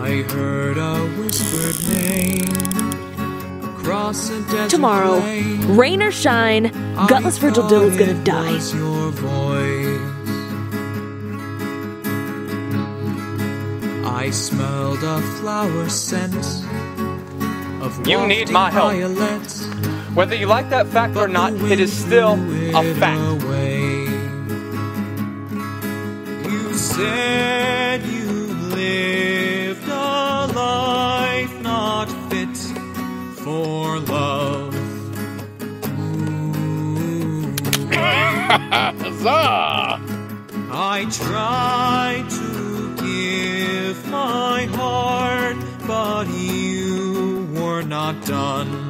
I heard a whispered name across a desert Tomorrow, plain. rain or shine, gutless Virgil Dill is gonna die. Your voice. I smelled a flower scent of You need my help. violets. Whether you like that fact or not, it is still a fact. You said you lived a life not fit for love. Huzzah! I tried to give my heart, but you were not done.